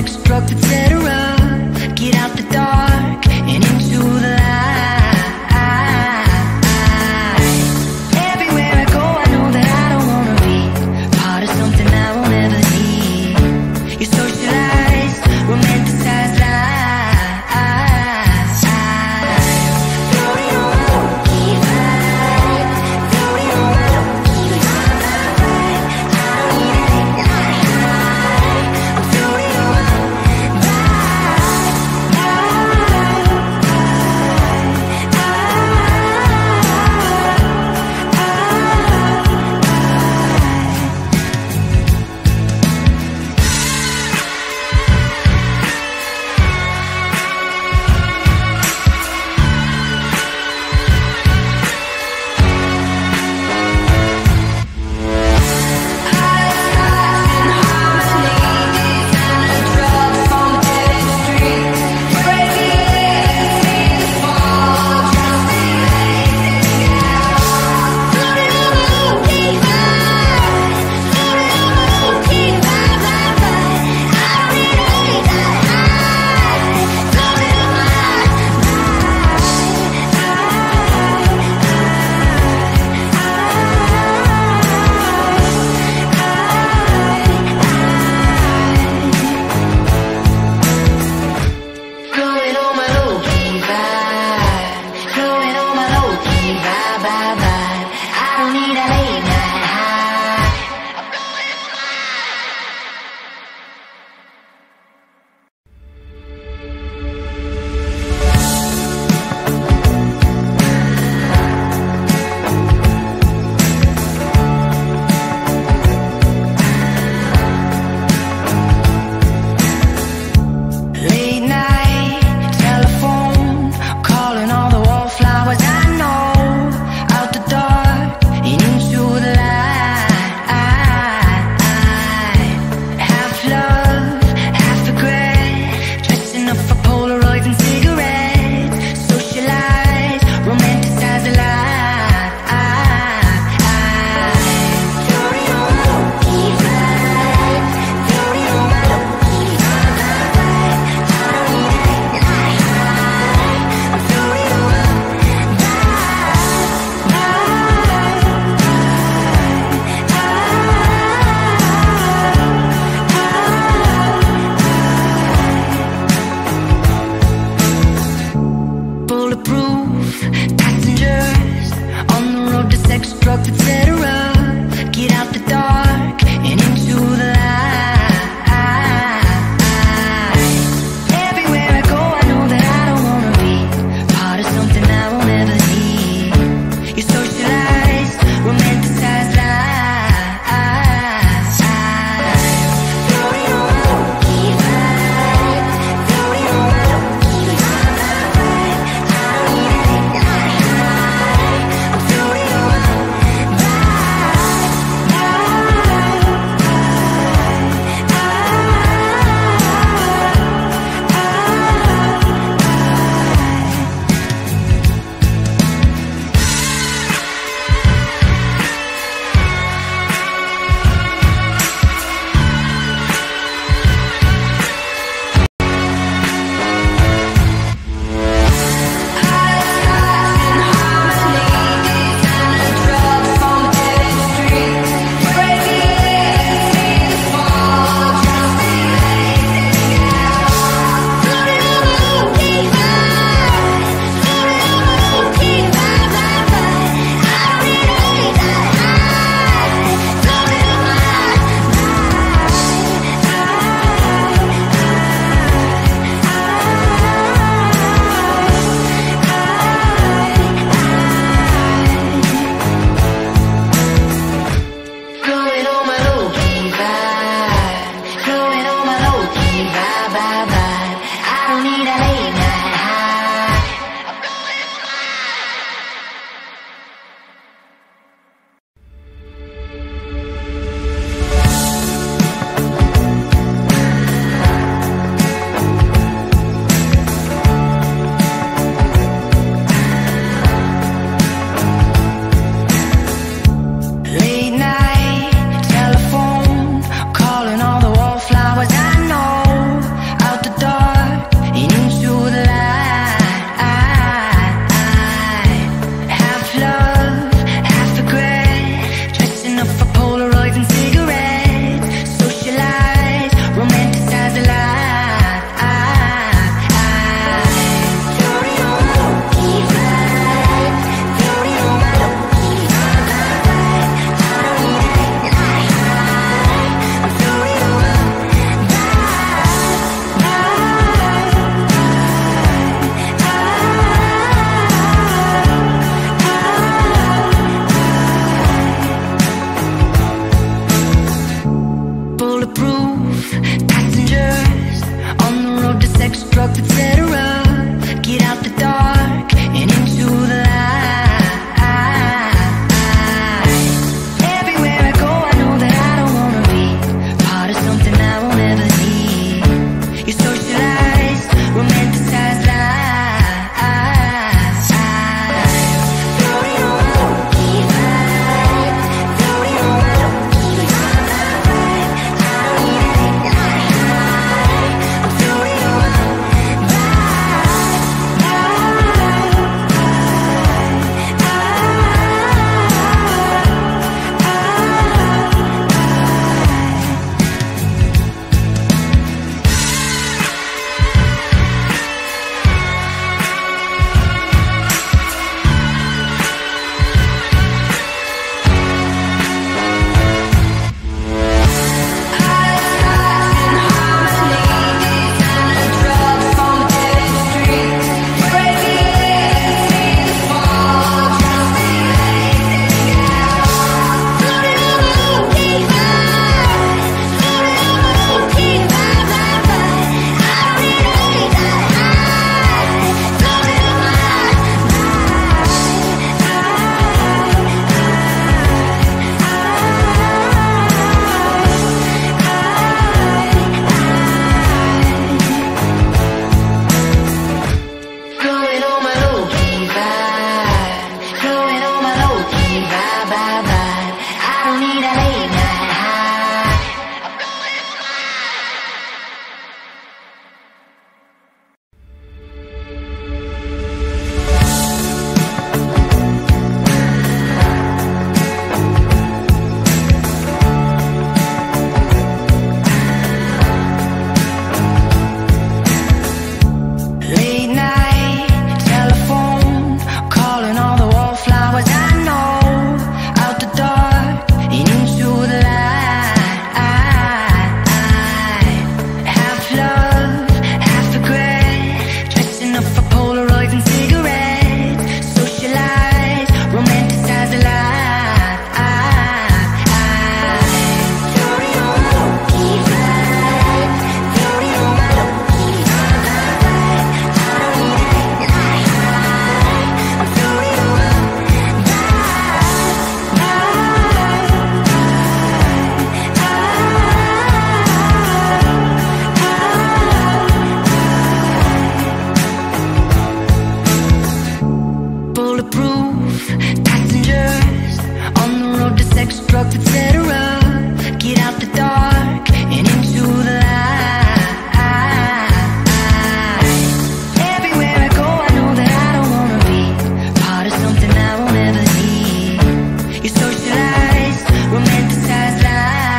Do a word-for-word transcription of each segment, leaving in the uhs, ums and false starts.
sex, drugs, etcetera. Get out the dark and into the light. Everywhere I go, I know that I don't wanna be part of something I won't ever need. You're socialized, romanticized lies. Floating on my low-key vibe, floating on my low-key vibe. I don't need a late night high. I'm floating on my late night telephone, calling all the wallflowers I know. Out the dark and into the light. Half love, half regret, dressing up for polaroids and cigarettes. Socialize, romanticize the life. Floating on my low-key vibe, floating on my low-key vibe. I don't need a late night high. I'm floating on my bulletproof passengers on the road to sex, drugs, etcetera. Get out the dark and into the light. Everywhere I go, I know that I don't wanna be part of something I won't ever need. You're socialized, romanticized lies. Floating on my low-key vibe, floating on my low-key vibe. I don't need a late night high. I'm floating on my flowers I know. love, half regret, dressing up for polaroids and cigarettes. Socialize, romanticize the life. Bulletproof, passengers on the road to sex, drugs, etcetera. Get out the dark and into the light. Everywhere I go, I know that I don't wanna be part of something I won't ever need. You socialize, romanticize life.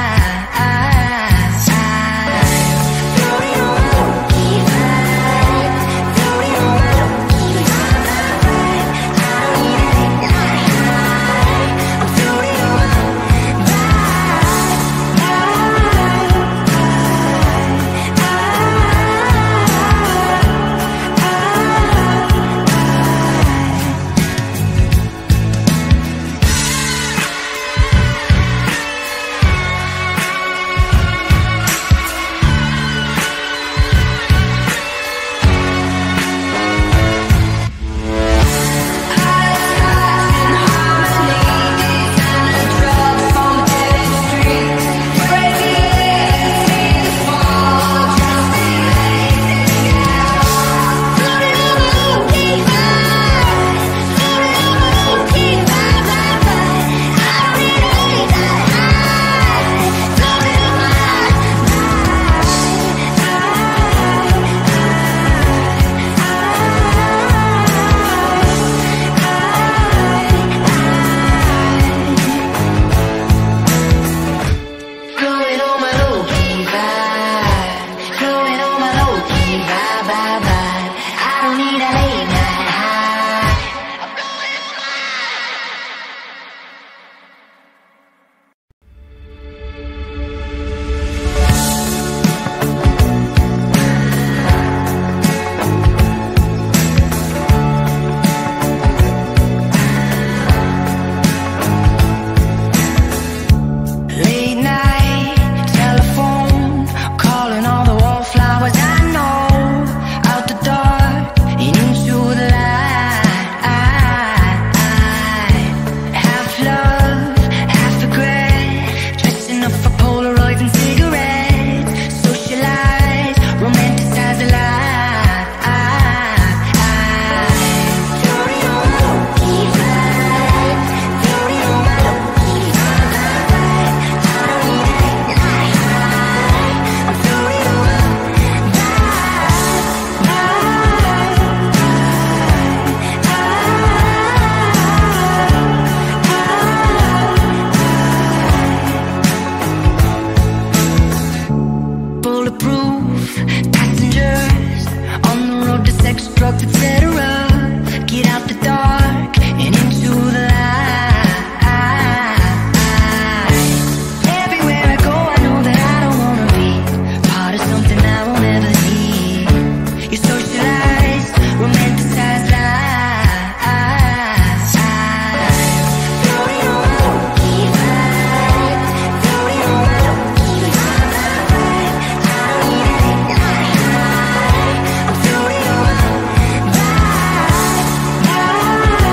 Floating on my low-key vibe, floating on my low-key vibe. Late night, telephone, calling all the wallflowers I know. Out the dark and into the light. Half love, half regret, dressing up for polaroids and cigarettes. Socialize, romanticize the life. Floating on my low-key vibe, floating on my low-key vibe. Bulletproof, passengers on the road to sex, drugs, etcetera. Get out the dark and into the light. Everywhere I go, I know that I don't wanna be part of something I won't ever need. You socialize, romanticize life. Floating on my low-key vibe, floating on my low-key vibe. I don't need any light. I'm floating on my vibe.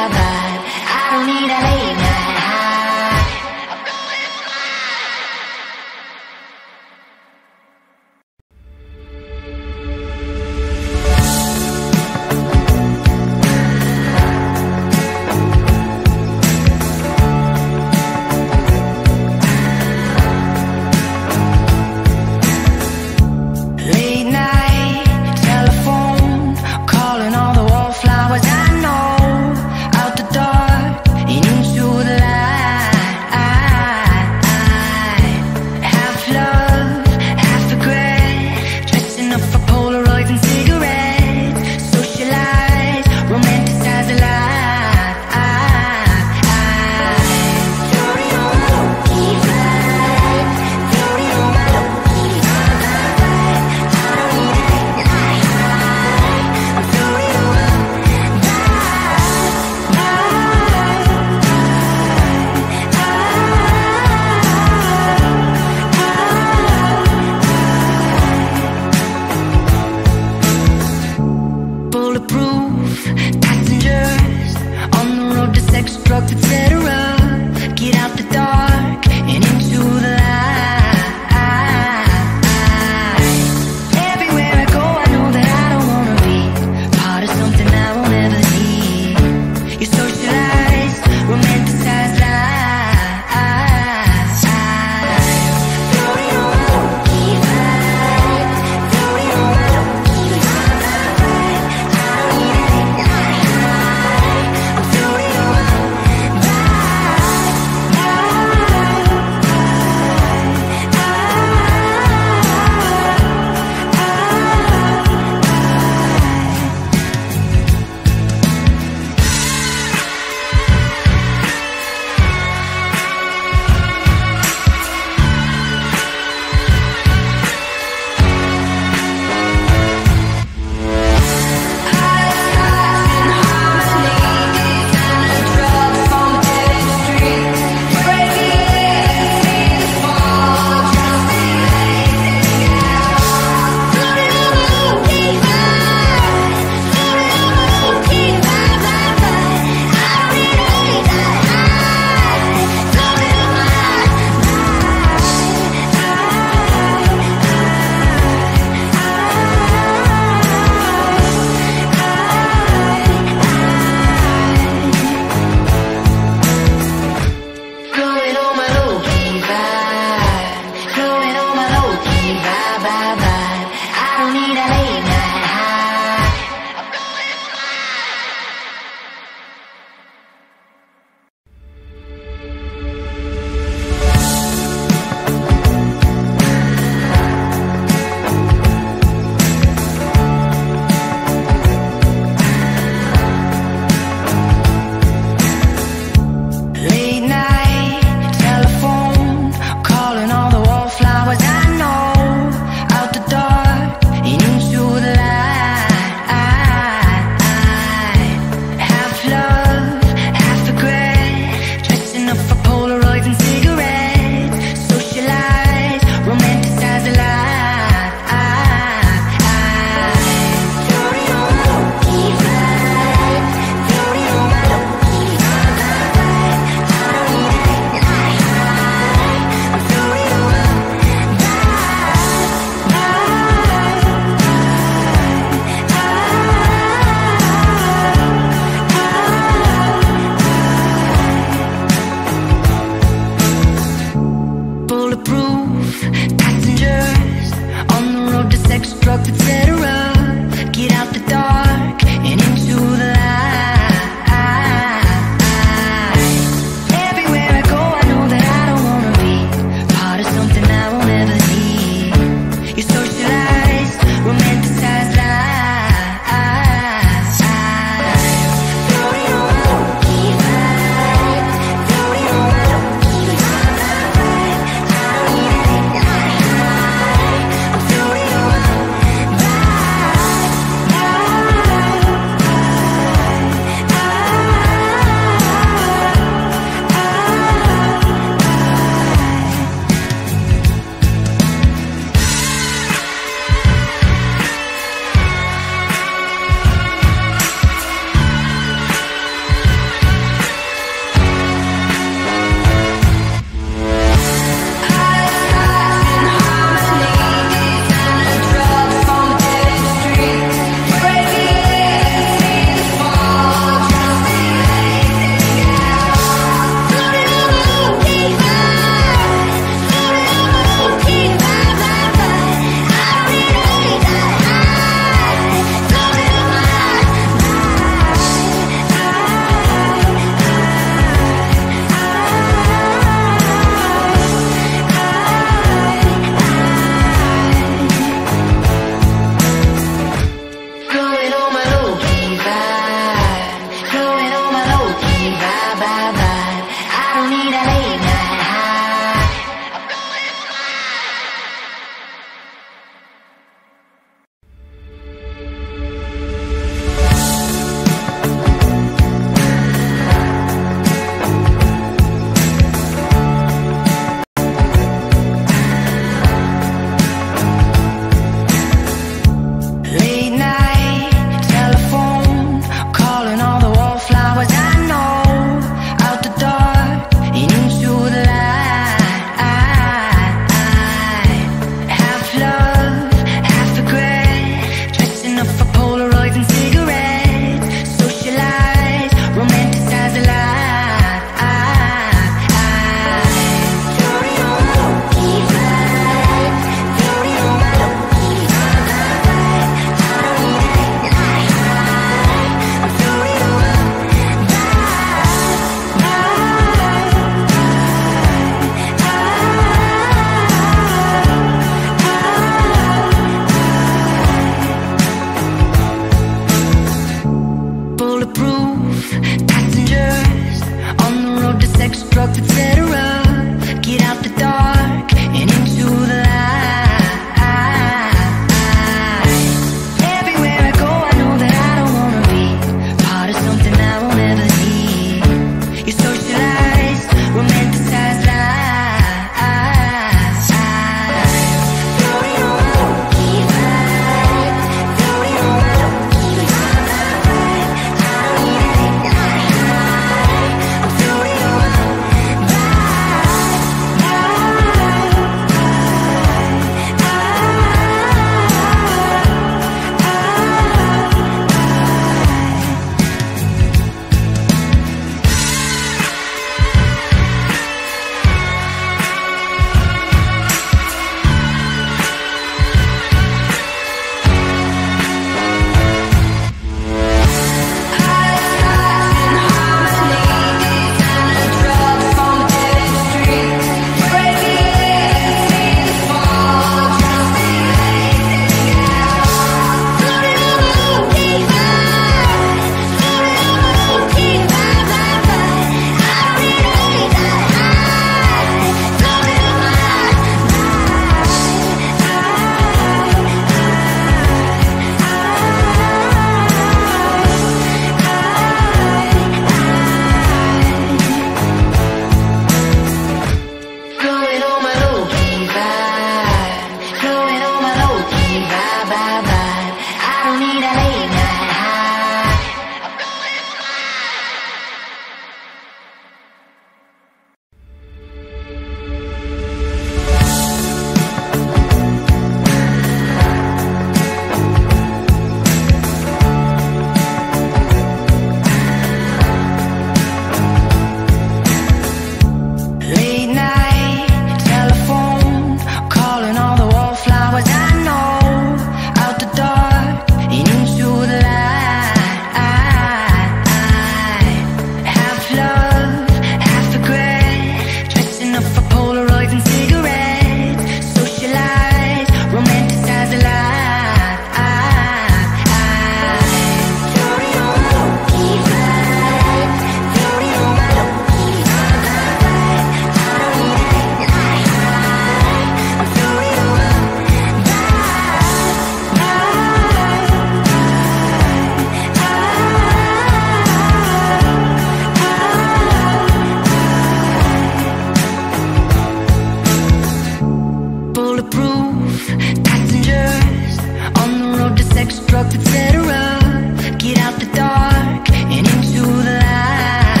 bulletproof passengers on the road to sex, drugs, et cetera. Get out the dark and into the light.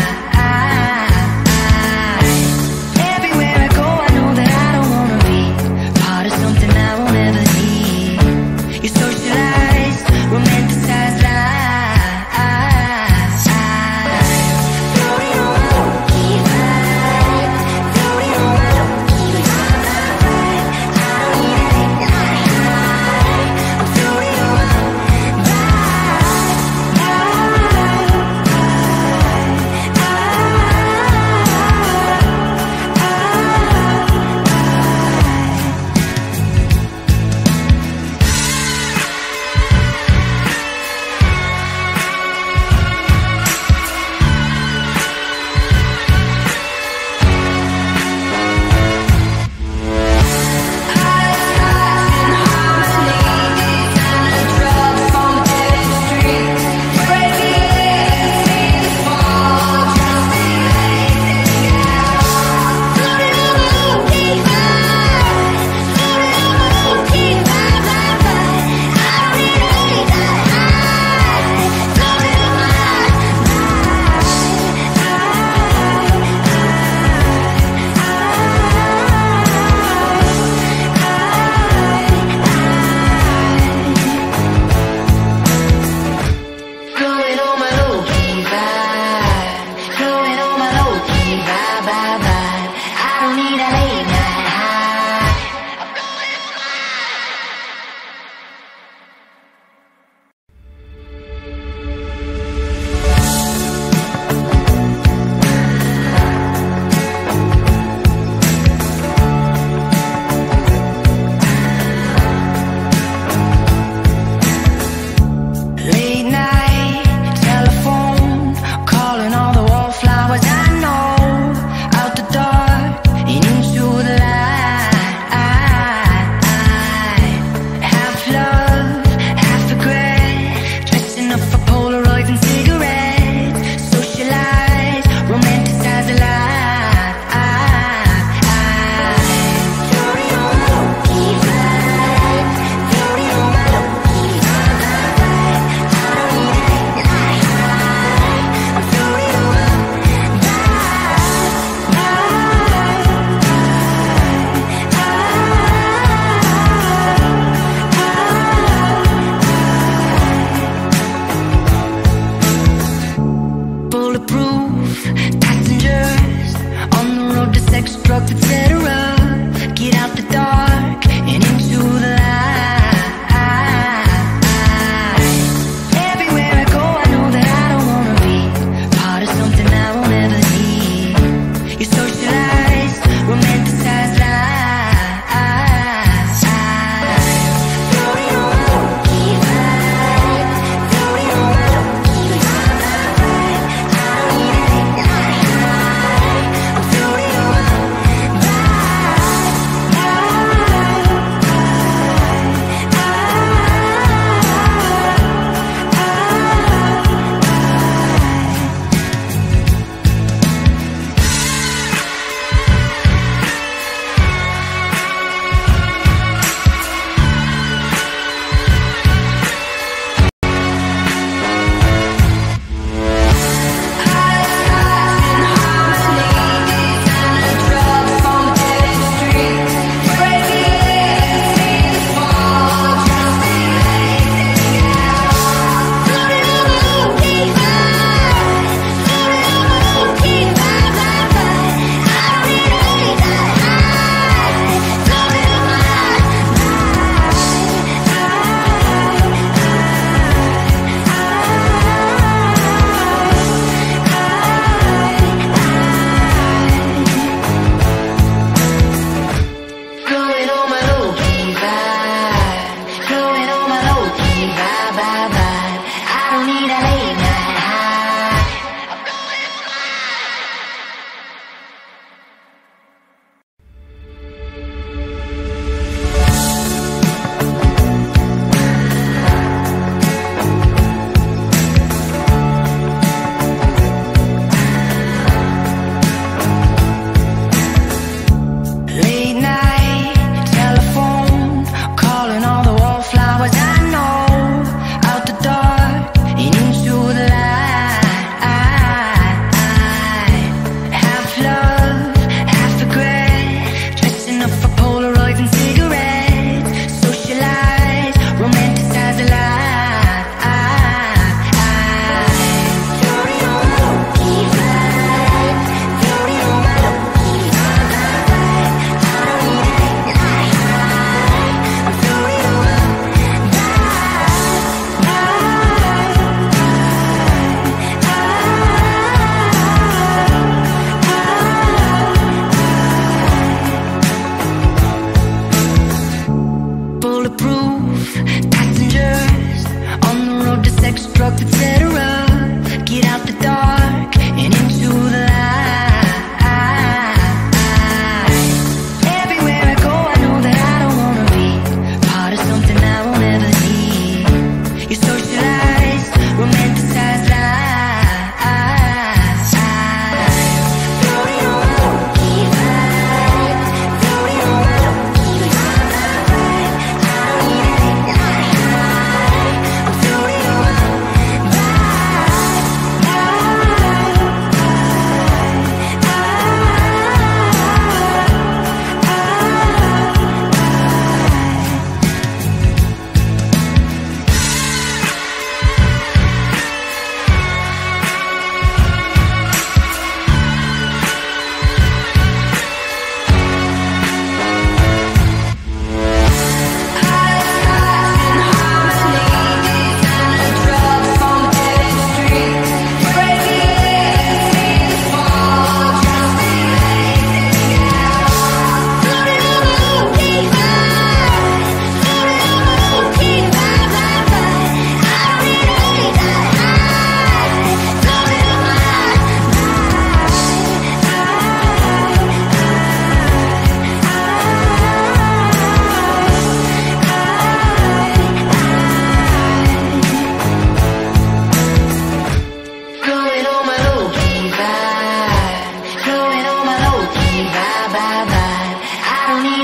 Everywhere I go, I know that I don't wanna be part of something I won't ever need. You're socialized, romanticized lies. Floating on my low-key vibe, floating on my low-key vibe. I don't need any high. I'm floating on my vibe.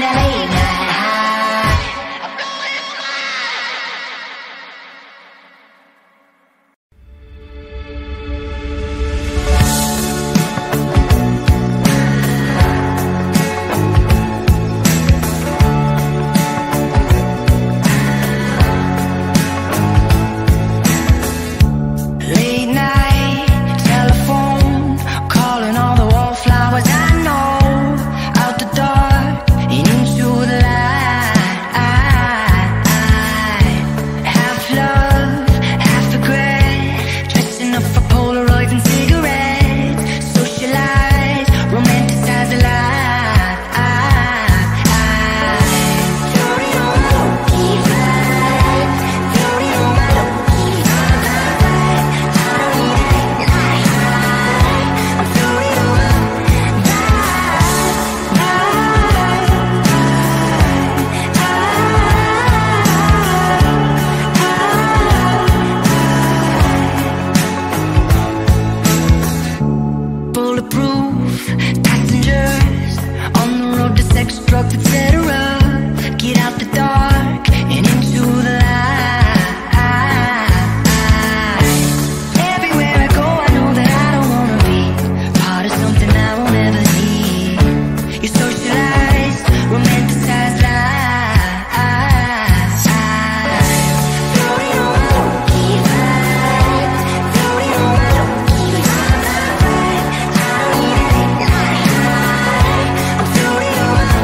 need a late night high. Late night telephone, calling all the wallflowers I know, out the dark and into the light. Half love, half regret, dressing up for polaroids and cigarettes. Socialize, romanticize the life. Floating on my low-key vibe, floating on my low-key vibe. I don't need a late night high. I'm floating on my bulletproof passengers on the road to sex, drugs, et cetera. Get out the dark and into the light. Everywhere I go, I know that I don't wanna be part of something I won't ever see. You socialize, romanticize life. Floating on my low-key vibe, floating on my low-key vibe. I don't need a late night high. I'm floating on my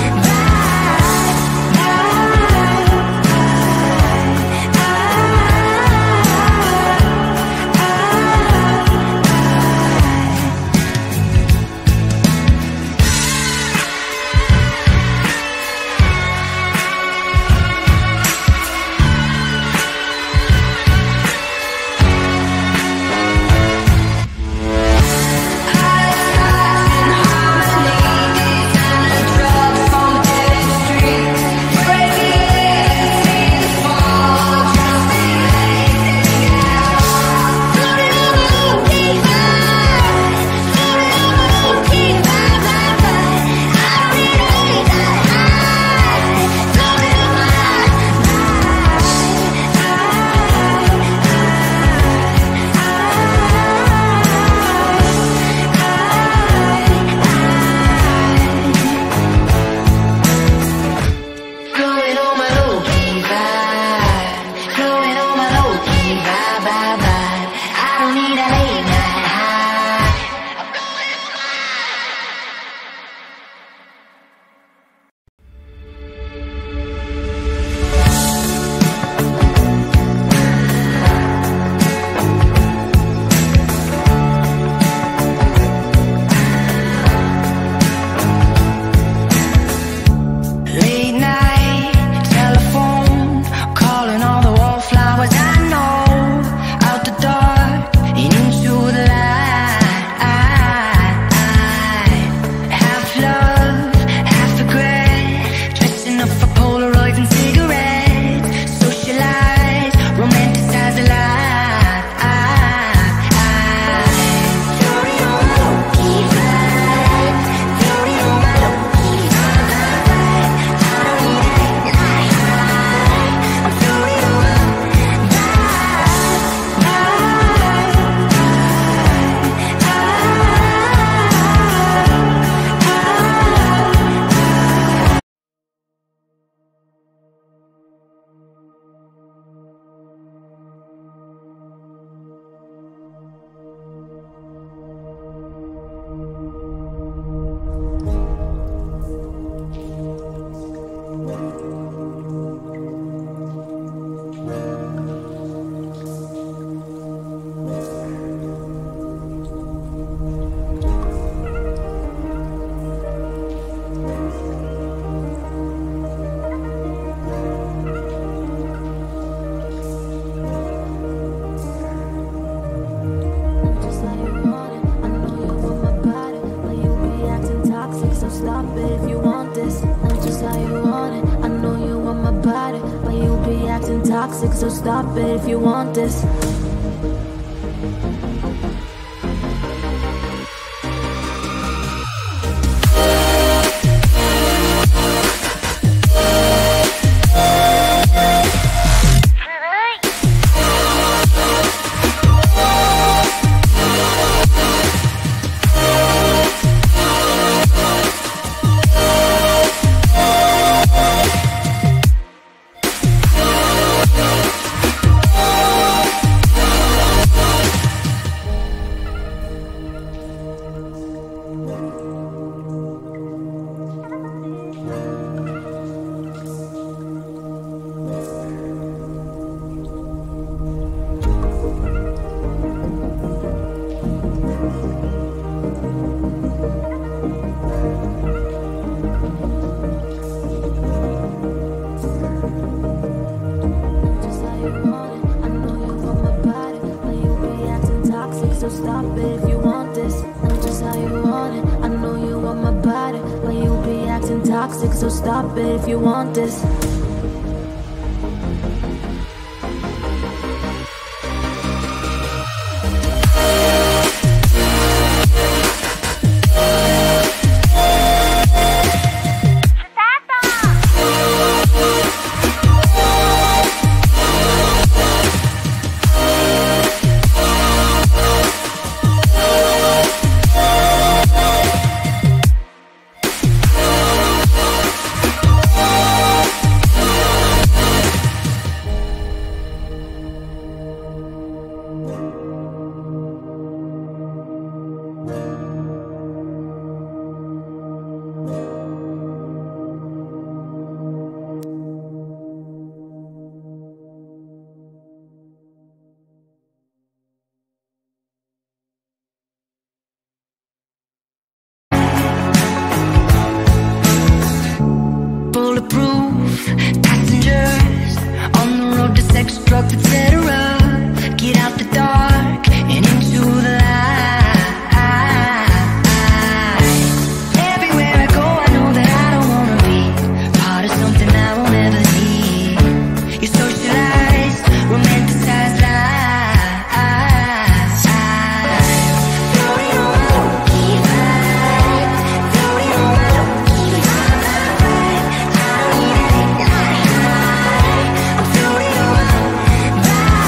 Flowing on my low-key vibe, flowing on my low-key vibe, vibe, vibe. I don't need a late night high. Late night telephone, calling all the wallflowers I know, out the dark and into the light. Half love, half regret, dressing up for polaroids and cigarettes. Socialize, romanticize the life. Floating on my low-key vibe, floating on my low-key vibe. I don't need a late night high. I'm floating on my toxic, so stop it if you want this. stop it if you want this. I'm just how you want it. I know you want my body, but you be acting toxic, so stop it if you want this. Bulletproof passengers on the road to sex, drugs, etcetera. Get out the dark and into the light. Everywhere I go, I know that I don't wanna be part of something I won't ever need. You're socialized, romanticized life. Floating on my low-key vibe, floating on my low-key vibe. I don't need any high. I'm floating on my vibe.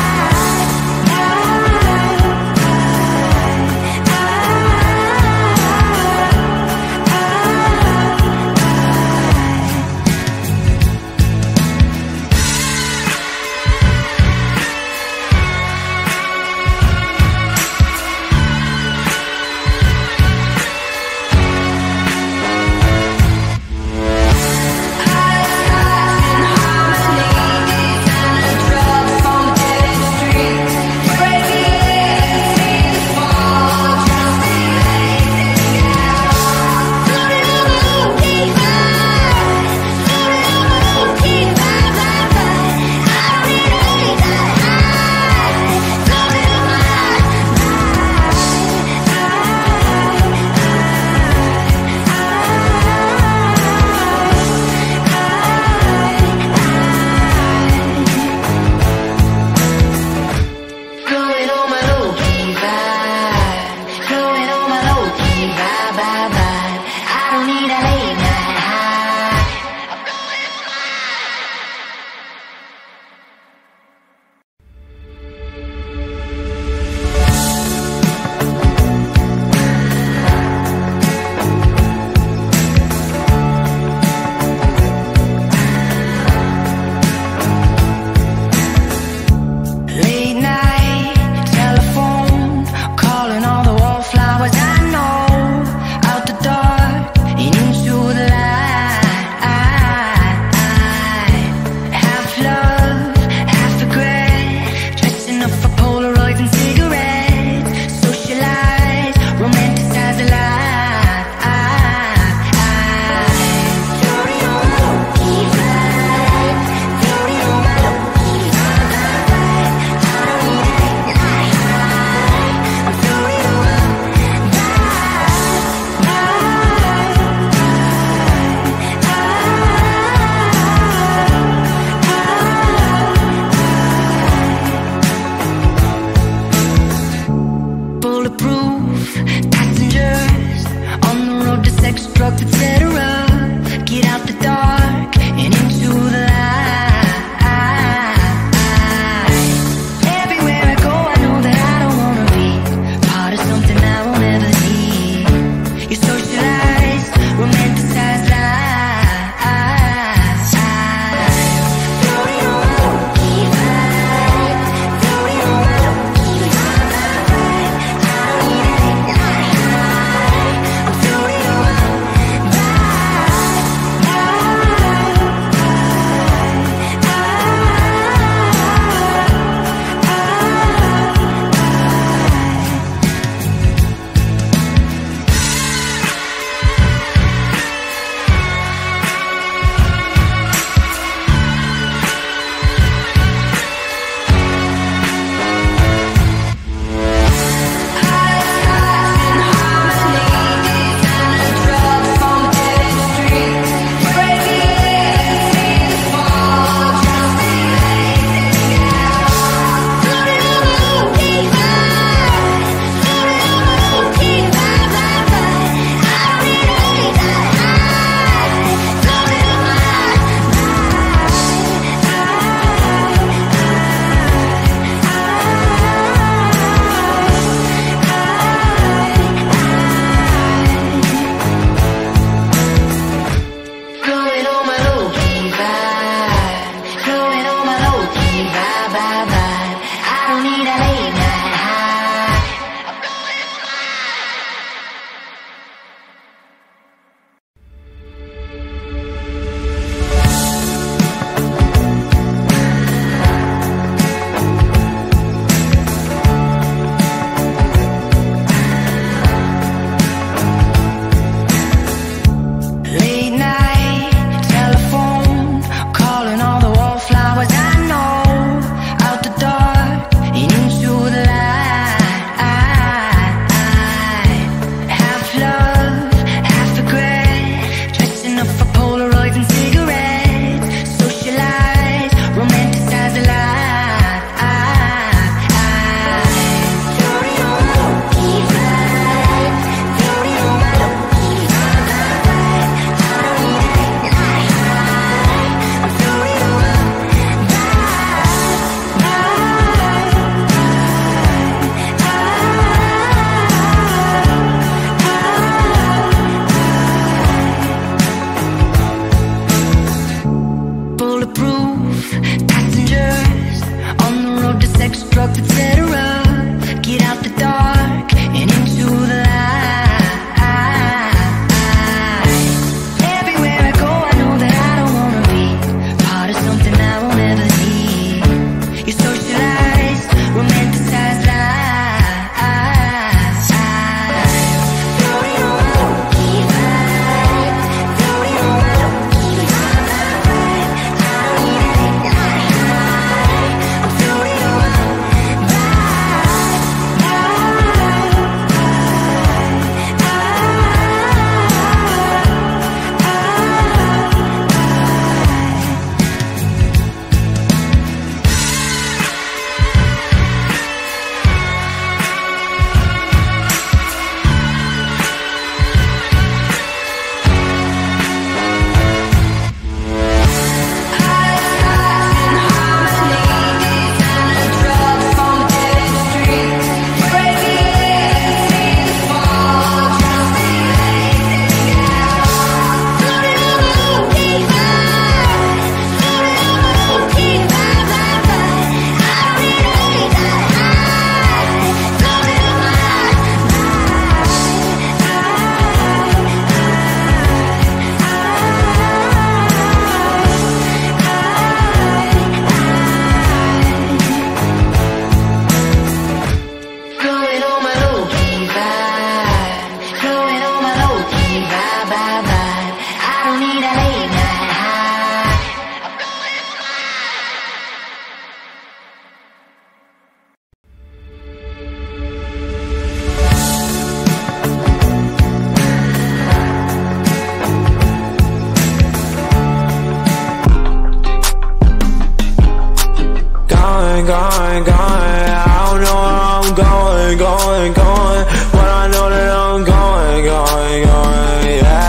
going, going, going, but I know that I'm going, going, going,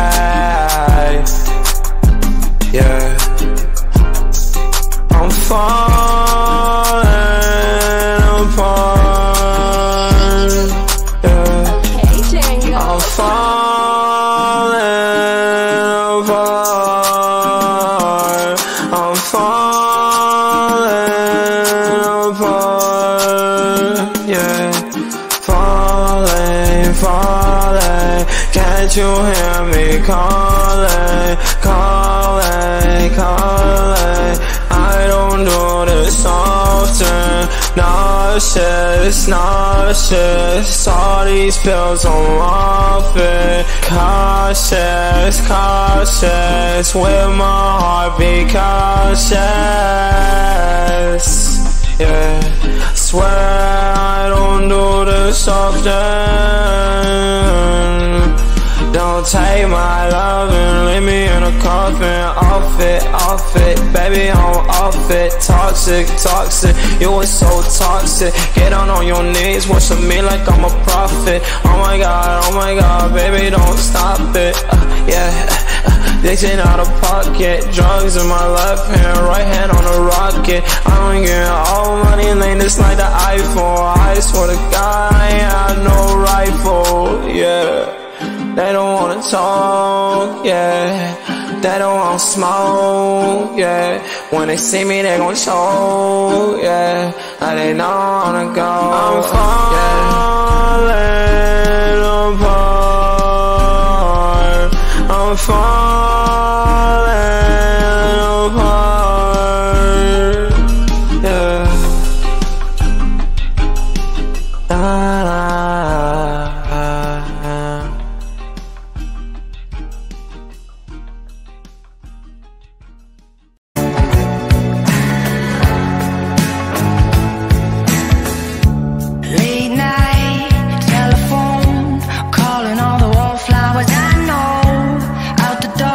yeah, yeah. I'm falling apart, yeah. I'm falling apart. I'm falling apart, yeah. Falling, falling. Can't you hear me calling, calling, calling? I don't do this often. Nauseous, nauseous. All these pills I'm off it. Cautious, cautious. With my heart be cautious, yeah. Swear I don't do this often. Don't take my love and leave me in a coffin. Off it, off it, baby, I'm off it. Toxic, toxic, you are so toxic. Get down on your knees, worship me like I'm a prophet. Oh my god, oh my god, baby, don't stop it, uh, yeah. Dixon out of pocket, drugs in my left hand, right hand on a rocket. I don't get all money, lane this like the iPhone. I swear to God, I ain't have no rifle, yeah. They don't wanna talk, yeah. They don't wanna smoke, yeah. When they see me, they gon' choke, yeah. And they know I wanna go. I'm falling apart. I'm falling apart, yeah. Da, da. Late night telephone, calling all the wallflowers I know. Out the door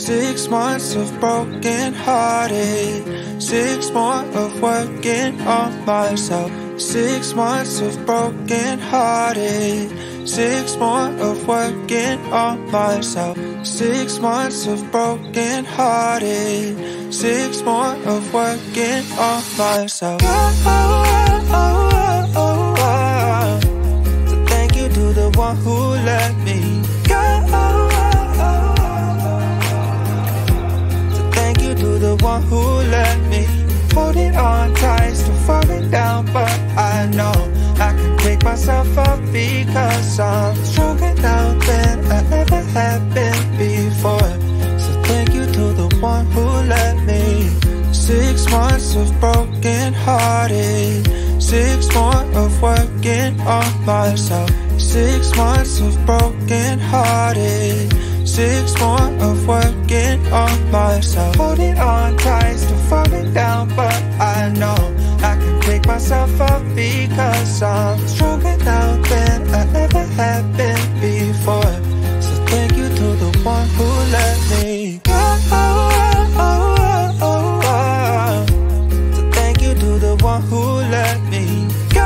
Six months of broken hearted, six more of working on myself. Six months of broken hearted, six more of working on myself. Six months of broken hearted, six more of working on myself. Oh, oh, oh, oh, oh. So thank you to the one who let me go. To the one who let me holding on tight, still falling down, but I know I can pick myself up because I'm stronger now than I ever have been before. So thank you to the one who let me. Six months of broken hearted, six more of working on myself. Six months of broken hearted, six more of working on myself. Holding on tight, still falling down, but I know I can pick myself up because I'm stronger now than I ever have been before. So thank you to the one who let me go. Oh, oh, oh, oh. So thank you to the one who let me go.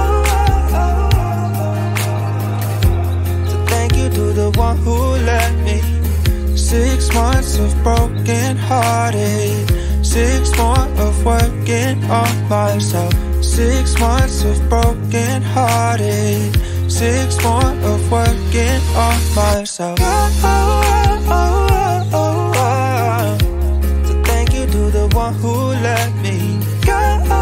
So thank you to the one who let me. Six months of broken hearted, six more of working on myself. Six months of broken hearted, six more of working on myself. Oh, oh, oh, oh, oh. So thank you to the one who let me go.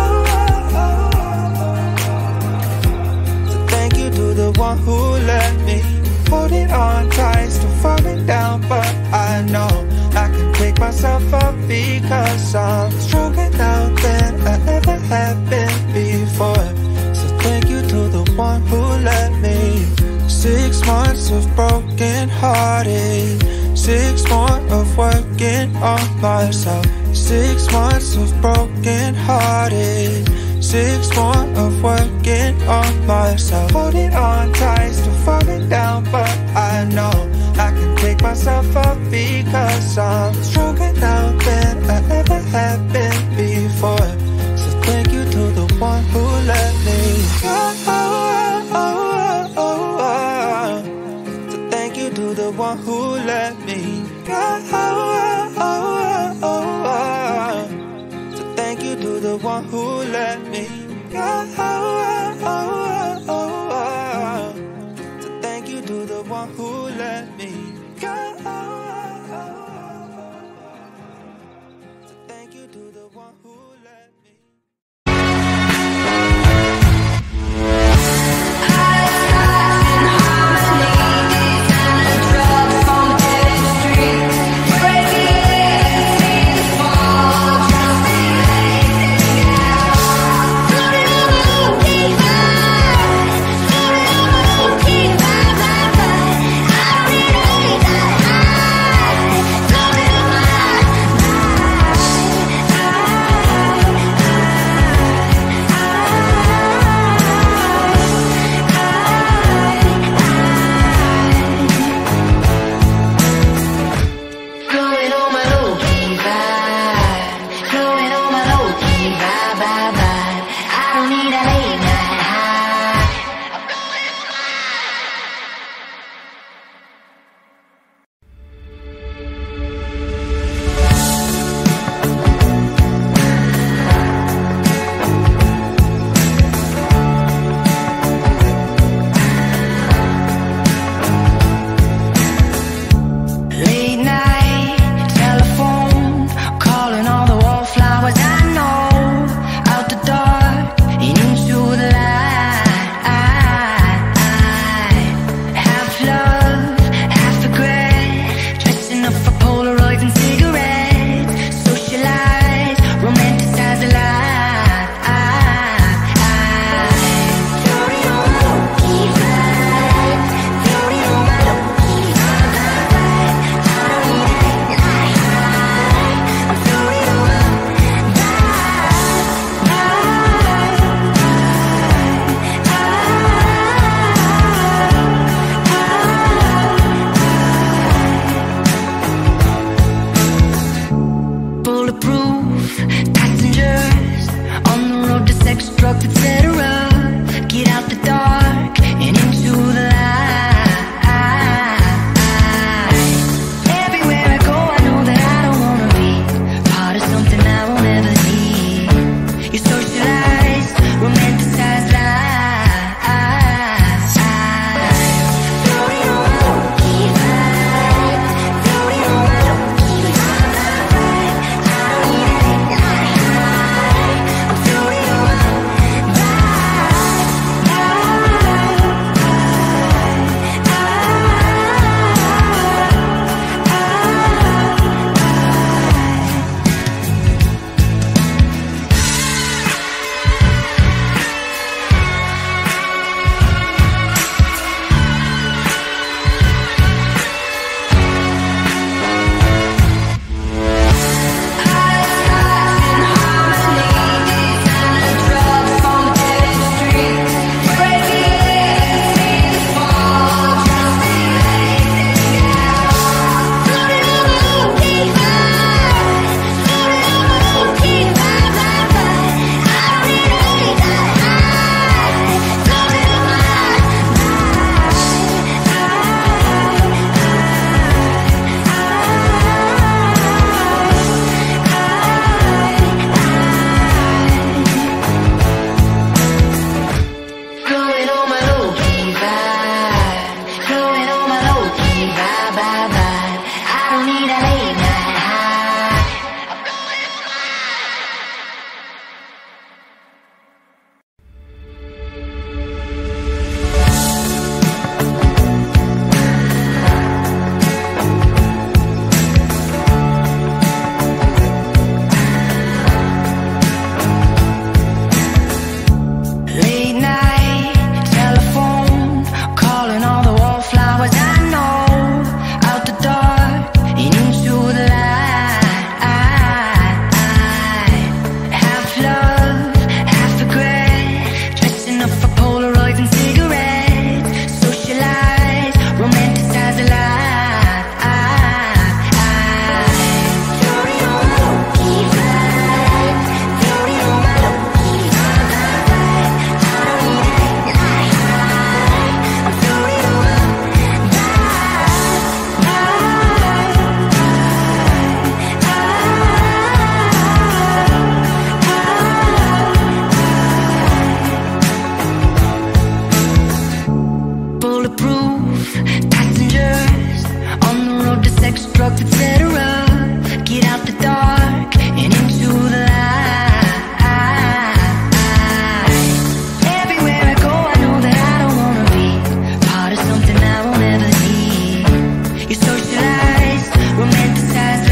So thank you to the one who let me. Holding on tight, still falling down, but I know I can pick myself up because I'm stronger now than I ever have been before. So thank you to the one who let me. Six months of broken hearted, six more of working on myself. Six months of broken hearted, six more of working on myself. Holding on tight, still falling down, but I know I can pick myself up because I'm stronger now than I ever have been before. So thank you to the one who let me go. Oh, oh, oh, oh. So thank you to the one who let me go. Oh, oh, oh, oh. So thank you to the one who let me go. Oh, oh, oh, oh. So thank you to the one who let me go. So thank you to the one who let me. Harmony, and a drug from dead streets. bulletproof. Passengers on the road to sex, drugs, et cetera. Get out the dark and into the light. Everywhere I go, I know that I don't wanna be part of something I won't ever need. You're socialized, romanticized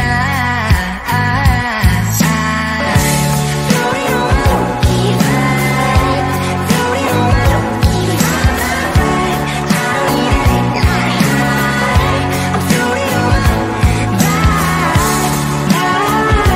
life. Floating on my low-key vibe. Floating on my low-key vibe. I don't need a late night high. I'm floating on my vibe.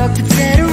fuck, etcetera